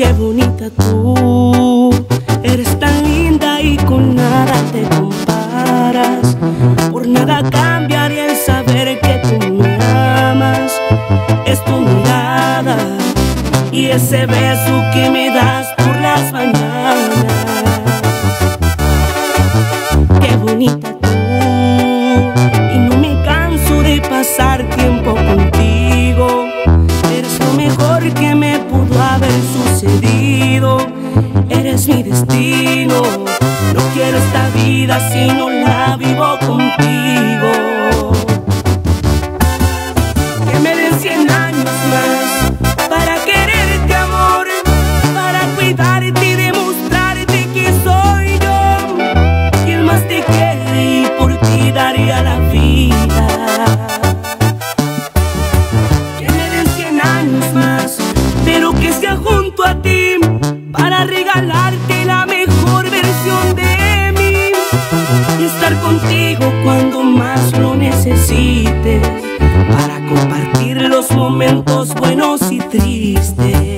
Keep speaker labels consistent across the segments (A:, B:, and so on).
A: Qué bonita tú, eres tan linda y con nada te comparas. Por nada cambiaría el saber que tú me amas. Es tu mirada y ese beso que me das por las mañanas. Qué bonita tú, y no me canso de pasar tiempo contigo. Eres lo mejor que me pudo haber sucedido. Eres mi destino. No quiero esta vida si no la vivo contigo. Que me den 100 años más para quererte, amor, para cuidarte y demostrarte que soy yo quien más te quiere y por ti daría la vida. Que me den 100 años más, pero que sea junto a ti, para regalarte la mejor versión de mí y estar contigo cuando más lo necesites, para compartir los momentos buenos y tristes.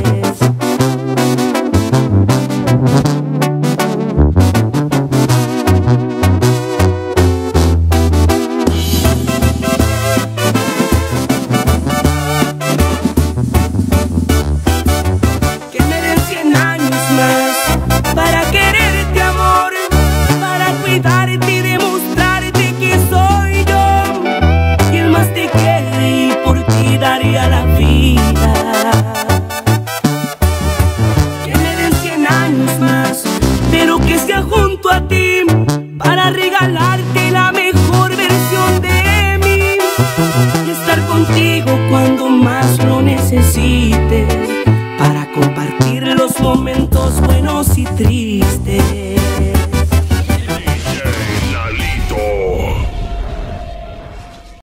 A: Para quererte, amor, para cuidarte y demostrarte que soy yo quien más te quiere y por ti daría la vida. Que me den 100 años más, pero que sea junto a ti, para regalarte la mejor versión de mí y estar contigo cuando más lo necesites, para compartir los momentos buenos y tristes.